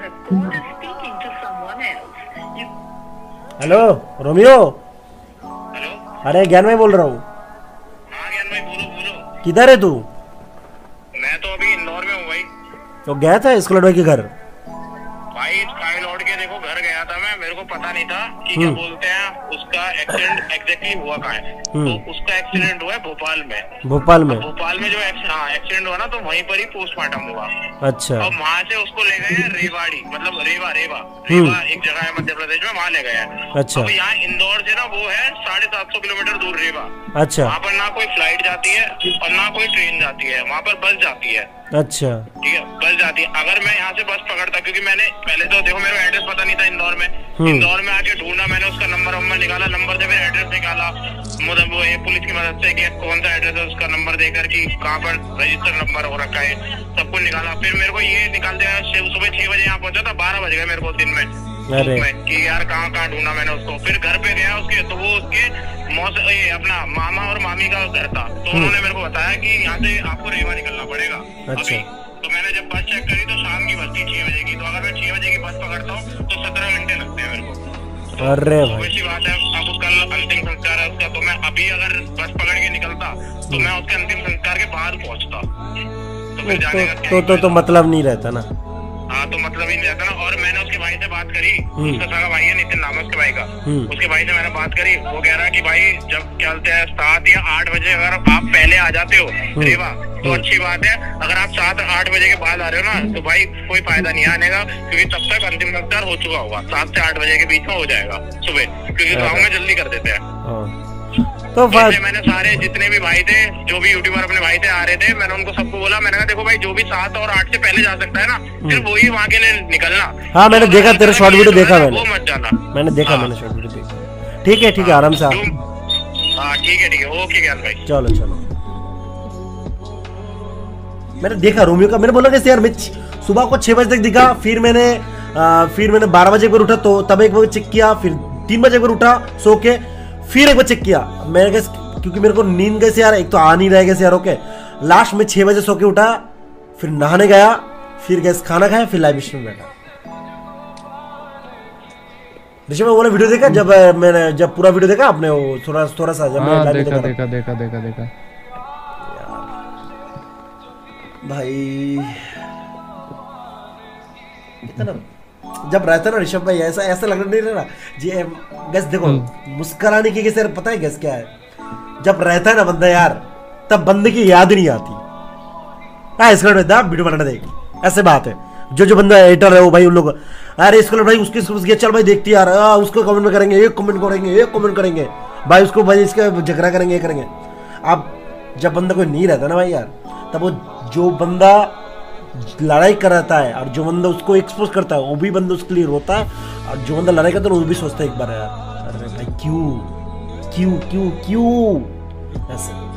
the phone is speaking to someone else. Hello Romeo. Hello. अरे ज्ञान भाई बोल रहा हूँ। हाँ ज्ञान भाई, बोलो बोलो। किधर है तू? मैं तो अभी इंदौर में हूँ भाई। तो गया था स्कूल भाई के घर? भाई फाइल लौट के देखो, घर गया था मैं, मेरे को पता नहीं था कि क्या बोलते हैं उसका एक्सीडेंट एग्जैक्टली हुआ कहाँ है। तो उसका एक्सीडेंट हुआ है भोपाल में। भोपाल में? भोपाल में जो एक्सीडेंट हुआ ना, तो वहीं पर ही पोस्टमार्टम हुआ। अच्छा। और वहाँ से उसको ले गए हैं रेवाड़ी, मतलब रेवा एक जगह है मध्य प्रदेश में, वहाँ ले गए हैं। अच्छा। अब यहाँ इंदौर से ना वो है 750 किलोमीटर दूर रेवा। अच्छा। वहाँ पर ना कोई फ्लाइट जाती है और ना कोई ट्रेन जाती है, वहाँ पर बस जाती है। अच्छा। ठीक है, बस जाती है। अगर मैं यहाँ से बस पकड़ता, क्योंकि मैंने पहले तो देखो मेरे को एड्रेस पता नहीं था इंदौर में। इंदौर में आके ढूंढा मैंने, उसका नंबर निकाला, नंबर से फिर एड्रेस निकाला, मतलब वो पुलिस की मदद से कि कौन सा एड्रेस है, उसका नंबर देकर कि कहाँ पर रजिस्टर नंबर हो रखा है, सब कुछ निकाला। फिर मेरे को ये निकाल दिया, सुबह 6 बजे यहाँ पहुंचा था, 12 बज गए मेरे को दिन में कि यार कहाँ कहाँ ढूंढा मैंने उसको। फिर घर पे गया उसके, तो वो उसके अपना मामा और मामी का घर था। तो उन्होंने मेरे को बताया कि यहाँ से आपको रेवा निकलना पड़ेगा। अच्छा। तो मैंने जब बस चेक करी तो शाम की बस थी 6 बजे की। तो अगर मैं 6 बजे की बस पकड़ता हूँ तो 17 घंटे लगते हैं मेरे को। अरे भाई, वैसी बात है। अब कल अंतिम संस्कार है उसका, तो मैं अभी अगर बस पकड़ के निकलता तो मैं उसके अंतिम संस्कार के बाद पहुँचता। तो फिर जाने का तो मतलब नहीं रहता ना। हाँ, तो मतलब ही नहीं रहता ना। और मैंने उसके भाई से बात करी, उसका सगा भाई है नितिन नाम है उसके भाई का। उसके भाई से मैंने बात करी, वो कह रहा है कि भाई जब चलते हैं 7 या 8 बजे अगर आप पहले आ जाते हो रेवा तो अच्छी बात है। अगर आप 7-8 बजे के बाद आ रहे हो ना, तो भाई कोई फायदा नहीं आने का, क्योंकि तब तक अंतिम संस्कार हो चुका होगा। 7 से 8 बजे के बीच में हो जाएगा सुबह, क्योंकि गाँव में जल्दी कर देते हैं। तो मैंने सारे जितने भी भाई थे, जो भी यूट्यूबर अपने भाई थे आ रहे थे, मैंने उनको सबको बोला, मैंने कहा देखो भाई जो भी 7 और 8 से पहले जा सकता है ना, सिर्फ वही वहाँ के लिए निकलना। हाँ मैंने देखा, तेरा शॉर्ट वीडियो देखा मैंने। वो मत जाना। मैंने देखा, मैंने शॉर्ट वीडियो देखा। ठीक है आराम से। हाँ ठीक है ओके ज्ञान भाई। चलो। मैंने देखा रोमियो का, मैंने बोला कैसे यार, मैं सुबह को 6 बजे तक दिखा, फिर मैंने 12 बजे पर उठा तो तब एक बार चेक किया, फिर 3 बजे पर उठा सो के, फिर एक बार चेक किया। मैं क्योंकि मेरे को नींद कैसे यार, एक तो आ नहीं रहा कैसे यार। ओके, लास्ट में 6 बजे सो के उठा, फिर नहाने गया, फिर गैस खाना खाया, फिर लाइव स्ट्रीम बैठा। ऋषभ में बोला वीडियो देखा, जब पूरा वीडियो देखा आपने, वो थोड़ा सा जब मैं देखा भाई। इतना जब रहता ना ऋषभ भाई, ऐसा लग नहीं रहा जी। गैस देखो, मुस्कुराने की कैसे पता है गैस क्या है, जब रहता है ना बंदा यार, तब बंदे की याद नहीं आती। वीडियो बनाना देख, ऐसे बात है। जो बंदा एडिटर है वो भाई, उन लोग अरे इसको भाई उसकी चल भाई देखती यार, उसको कमेंट में करेंगे, एक कमेंट करेंगे भाई, उसको भाई इसका झगड़ा करेंगे, ये करेंगे। अब जब बंदा कोई नहीं रहता ना भाई यार, तब वो जो बंदा लड़ाई कराता है और जो बंदा उसको एक्सपोज करता है, वो भी बंदा उसके लिए रोता है, और जो बंदा लड़ाई करता है वो भी सोचता है एक बार यार, अरे भाई क्यों ऐसे।